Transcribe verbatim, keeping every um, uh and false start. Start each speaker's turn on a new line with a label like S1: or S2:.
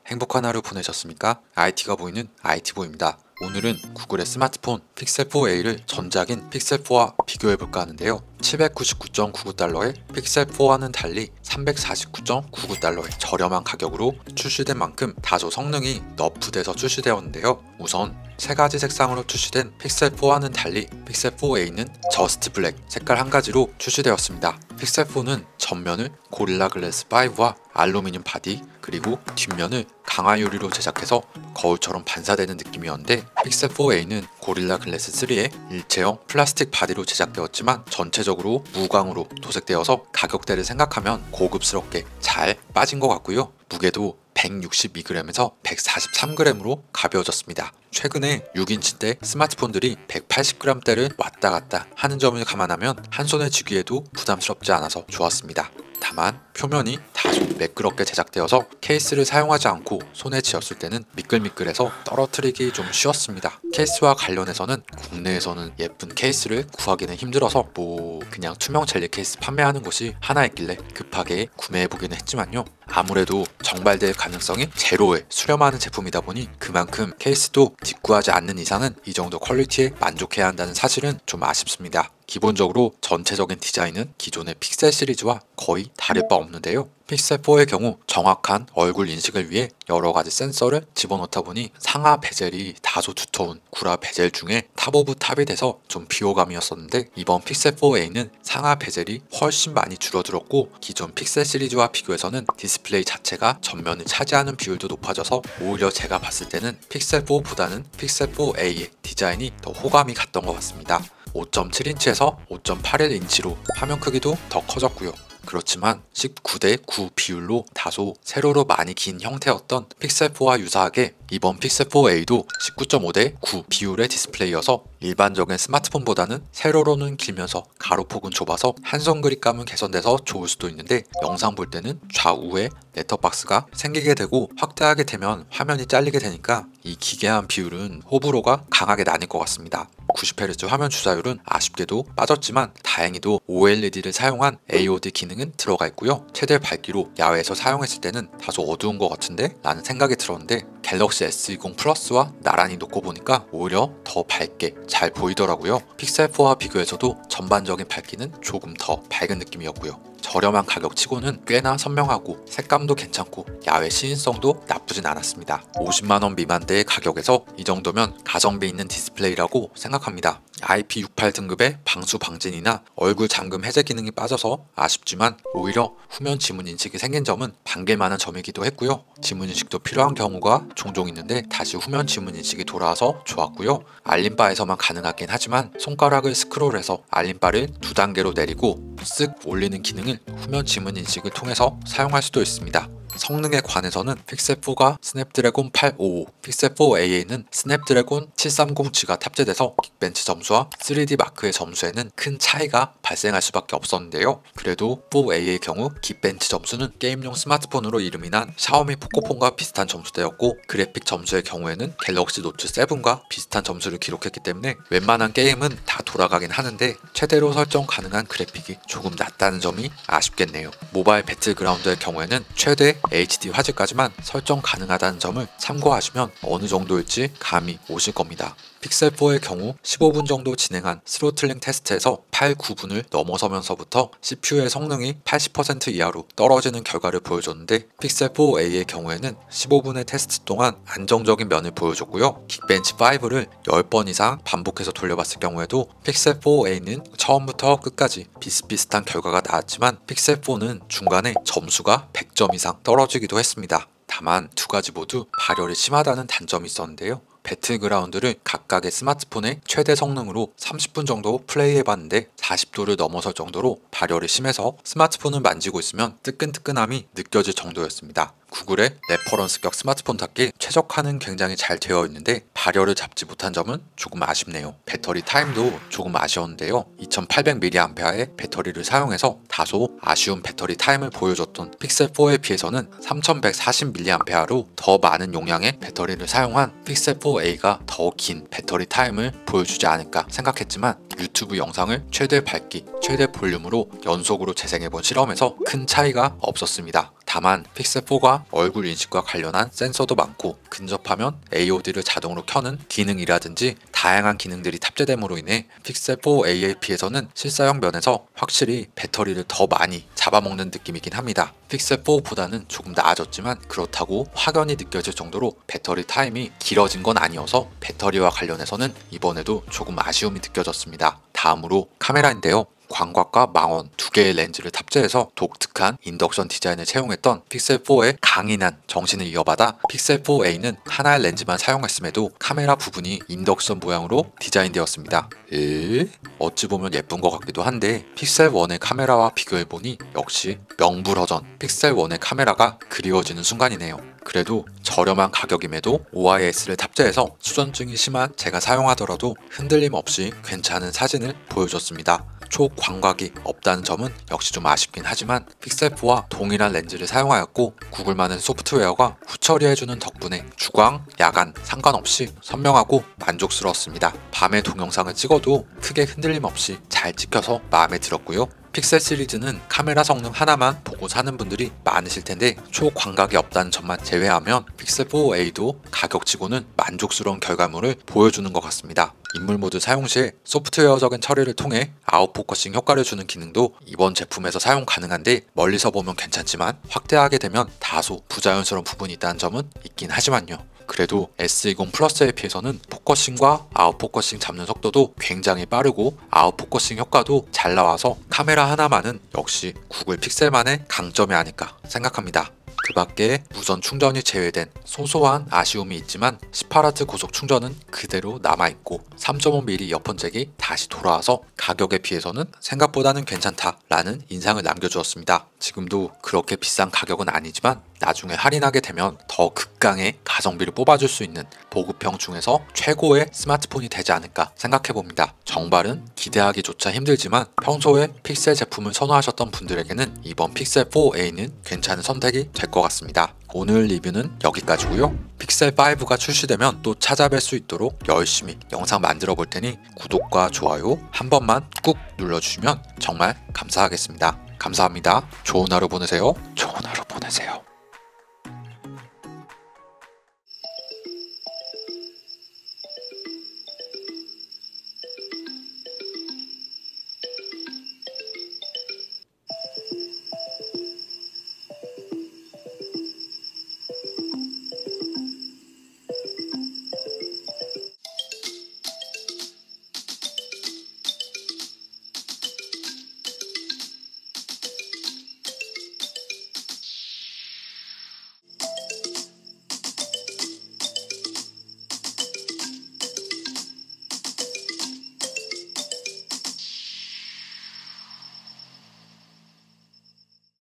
S1: 행복한 하루 보내셨습니까? 아이티가 보이는 아이티보입니다. 오늘은 구글의 스마트폰 픽셀 포 에이를 전작인 픽셀 포와 비교해볼까 하는데요. 칠백구십구 점 구구 달러의 픽셀 포와는 달리 삼백사십구 점 구구 달러의 저렴한 가격으로 출시된 만큼 다소 성능이 너프돼서 출시되었는데요. 우선 세 가지 색상으로 출시된 픽셀 포와는 달리 픽셀 포 에이는 저스트 블랙 색깔 한 가지로 출시되었습니다. 픽셀 포는 전면을 고릴라 글래스 파이브와 알루미늄 바디, 그리고 뒷면을 강화 유리로 제작해서 거울처럼 반사되는 느낌이었는데, 픽셀 포 에이는 고릴라 글래스 쓰리의 일체형 플라스틱 바디로 제작되었지만 전체적으로 무광으로 도색되어서 가격대를 생각하면 고급스럽게 잘 빠진 것 같고요. 무게도 백육십이 그램에서 백사십삼 그램으로 가벼워졌습니다. 최근에 육 인치대 스마트폰들이 백팔십 그램대를 왔다 갔다 하는 점을 감안하면 한 손에 쥐기에도 부담스럽지 않아서 좋았습니다. 다만 표면이 다소 매끄럽게 제작되어서 케이스를 사용하지 않고 손에 쥐었을 때는 미끌미끌해서 떨어뜨리기 좀 쉬웠습니다. 케이스와 관련해서는 국내에서는 예쁜 케이스를 구하기는 힘들어서 뭐 그냥 투명 젤리 케이스 판매하는 곳이 하나 있길래 급하게 구매해보기는 했지만요. 아무래도 정발될 가능성이 제로에 수렴하는 제품이다 보니 그만큼 케이스도 뒷구하지 않는 이상은 이 정도 퀄리티에 만족해야 한다는 사실은 좀 아쉽습니다. 기본적으로 전체적인 디자인은 기존의 픽셀 시리즈와 거의 다를 바 없는데요. 픽셀 포의 경우 정확한 얼굴 인식을 위해 여러가지 센서를 집어넣다 보니 상하 베젤이 다소 두터운 구라 베젤 중에 탑 오브 탑이 돼서 좀 비호감이었었는데, 이번 픽셀 포 에이는 상하 베젤이 훨씬 많이 줄어들었고 기존 픽셀 시리즈와 비교해서는 디스플레이 자체가 전면을 차지하는 비율도 높아져서 오히려 제가 봤을 때는 픽셀 포보다는 픽셀 포 에이의 디자인이 더 호감이 갔던 것 같습니다. 오 점 칠 인치에서 오 점 팔일 인치로 화면 크기도 더 커졌고요. 그렇지만 십구 대 구 비율로 다소 세로로 많이 긴 형태였던 픽셀 포와 유사하게 이번 픽셀 포 에이도 십구 점 오 대 구 비율의 디스플레이여서 일반적인 스마트폰보다는 세로로는 길면서 가로폭은 좁아서 한손 그립감은 개선돼서 좋을 수도 있는데, 영상 볼 때는 좌우에 넷터박스가 생기게 되고 확대하게 되면 화면이 잘리게 되니까 이 기괴한 비율은 호불호가 강하게 나뉠 것 같습니다. 구십 헤르츠 화면 주사율은 아쉽게도 빠졌지만 다행히도 오 엘 이 디를 사용한 에이 오 디 기능은 들어가 있고요. 최대 밝기로 야외에서 사용했을 때는 다소 어두운 것 같은데 라는 생각이 들었는데, 갤럭시 에스 이십 플러스와 나란히 놓고 보니까 오히려 더 밝게 잘 보이더라고요. 픽셀 포와 비교해서도 전반적인 밝기는 조금 더 밝은 느낌이었고요. 저렴한 가격치고는 꽤나 선명하고 색감도 괜찮고 야외 시인성도 나쁘진 않았습니다. 오십만 원 미만대의 가격에서 이 정도면 가성비 있는 디스플레이라고 생각합니다. 아이 피 육십팔 등급의 방수 방진이나 얼굴 잠금 해제 기능이 빠져서 아쉽지만 오히려 후면 지문 인식이 생긴 점은 반길만한 점이기도 했고요. 지문 인식도 필요한 경우가 종종 있는데 다시 후면 지문 인식이 돌아와서 좋았고요. 알림바에서만 가능하긴 하지만 손가락을 스크롤해서 알림바를 두 단계로 내리고 쓱 올리는 기능을 후면 지문 인식을 통해서 사용할 수도 있습니다. 성능에 관해서는 픽셀 포가 스냅드래곤 팔백오십오, 픽셀 포 에이에는 스냅드래곤 칠백삼십 지가 탑재돼서 긱벤치 점수와 쓰리 디 마크의 점수에는 큰 차이가 발생할 수밖에 없었는데요. 그래도 포 에이의 경우 긱벤치 점수는 게임용 스마트폰으로 이름이 난 샤오미 포코폰과 비슷한 점수대였고, 그래픽 점수의 경우에는 갤럭시 노트 세븐과 비슷한 점수를 기록했기 때문에 웬만한 게임은 다 돌아가긴 하는데 최대로 설정 가능한 그래픽이 조금 낮다는 점이 아쉽겠네요. 모바일 배틀그라운드의 경우에는 최대 에이치 디 화질까지만 설정 가능하다는 점을 참고하시면 어느 정도일지 감이 오실 겁니다. 픽셀 포의 경우 십오 분 정도 진행한 스로틀링 테스트에서 팔, 구 분을 넘어서면서부터 씨피유의 성능이 팔십 퍼센트 이하로 떨어지는 결과를 보여줬는데, 픽셀 포 에이의 경우에는 십오 분의 테스트 동안 안정적인 면을 보여줬고요. 긱벤치 파이브를 십 번 이상 반복해서 돌려봤을 경우에도 픽셀 포 에이는 처음부터 끝까지 비슷비슷한 결과가 나왔지만 픽셀 포는 중간에 점수가 백 점 이상 떨어지기도 했습니다. 다만 두 가지 모두 발열이 심하다는 단점이 있었는데요. 배틀그라운드를 각각의 스마트폰의 최대 성능으로 삼십 분 정도 플레이해봤는데 사십 도를 넘어설 정도로 발열이 심해서 스마트폰을 만지고 있으면 뜨끈뜨끈함이 느껴질 정도였습니다. 구글의 레퍼런스격 스마트폰답게 최적화는 굉장히 잘 되어 있는데 발열을 잡지 못한 점은 조금 아쉽네요. 배터리 타임도 조금 아쉬웠는데요. 이천팔백 밀리앰페어의 배터리를 사용해서 다소 아쉬운 배터리 타임을 보여줬던 픽셀 포에 비해서는 삼천백사십 밀리앰페어로 더 많은 용량의 배터리를 사용한 픽셀 포 에이가 더 긴 배터리 타임을 보여주지 않을까 생각했지만 유튜브 영상을 최대 밝기, 최대 볼륨으로 연속으로 재생해본 실험에서 큰 차이가 없었습니다. 다만 픽셀사가 얼굴 인식과 관련한 센서도 많고 근접하면 에이오디를 자동으로 켜는 기능이라든지 다양한 기능들이 탑재됨으로 인해 픽셀사 에이에 비해서는 실사용 면에서 확실히 배터리를 더 많이 잡아먹는 느낌이긴 합니다. 픽셀사보다는 조금 나아졌지만 그렇다고 확연히 느껴질 정도로 배터리 타임이 길어진 건 아니어서 배터리와 관련해서는 이번에도 조금 아쉬움이 느껴졌습니다. 다음으로 카메라인데요. 광각과 망원 두 개의 렌즈를 탑재해서 독특한 인덕션 디자인을 채용했던 픽셀사의 강인한 정신을 이어받아 픽셀사 에이는 하나의 렌즈만 사용했음에도 카메라 부분이 인덕션 모양으로 디자인되었습니다. 에? 어찌 보면 예쁜 것 같기도 한데 픽셀일의 카메라와 비교해보니 역시 명불허전 픽셀일의 카메라가 그리워지는 순간이네요. 그래도 저렴한 가격임에도 오아이에스를 탑재해서 수전증이 심한 제가 사용하더라도 흔들림 없이 괜찮은 사진을 보여줬습니다. 초광각이 없다는 점은 역시 좀 아쉽긴 하지만 픽셀사와 동일한 렌즈를 사용하였고 구글만의 소프트웨어가 후처리해주는 덕분에 주광, 야간 상관없이 선명하고 만족스러웠습니다. 밤에 동영상을 찍어도 크게 흔들림 없이 잘 찍혀서 마음에 들었고요. 픽셀 시리즈는 카메라 성능 하나만 보고 사는 분들이 많으실 텐데 초광각이 없다는 점만 제외하면 픽셀사 에이도 가격치고는 만족스러운 결과물을 보여주는 것 같습니다. 인물 모드 사용 시 소프트웨어적인 처리를 통해 아웃포커싱 효과를 주는 기능도 이번 제품에서 사용 가능한데 멀리서 보면 괜찮지만 확대하게 되면 다소 부자연스러운 부분이 있다는 점은 있긴 하지만요. 그래도 에스 이십 플러스에 비해서는 포커싱과 아웃포커싱 잡는 속도도 굉장히 빠르고 아웃포커싱 효과도 잘 나와서 카메라 하나만은 역시 구글 픽셀만의 강점이 아닐까 생각합니다. 그 밖에 무선 충전이 제외된 소소한 아쉬움이 있지만 십팔 와트 고속 충전은 그대로 남아있고 삼 점 오 밀리미터 이어폰 잭이 다시 돌아와서 가격에 비해서는 생각보다는 괜찮다라는 인상을 남겨주었습니다. 지금도 그렇게 비싼 가격은 아니지만 나중에 할인하게 되면 더 극강의 가성비를 뽑아줄 수 있는 보급형 중에서 최고의 스마트폰이 되지 않을까 생각해봅니다. 정발은 기대하기조차 힘들지만 평소에 픽셀 제품을 선호하셨던 분들에게는 이번 픽셀사 에이는 괜찮은 선택이 될 것 같습니다. 오늘 리뷰는 여기까지고요. 픽셀오가 출시되면 또 찾아뵐 수 있도록 열심히 영상 만들어 볼 테니 구독과 좋아요 한 번만 꾹 눌러주시면 정말 감사하겠습니다. 감사합니다. 좋은 하루 보내세요.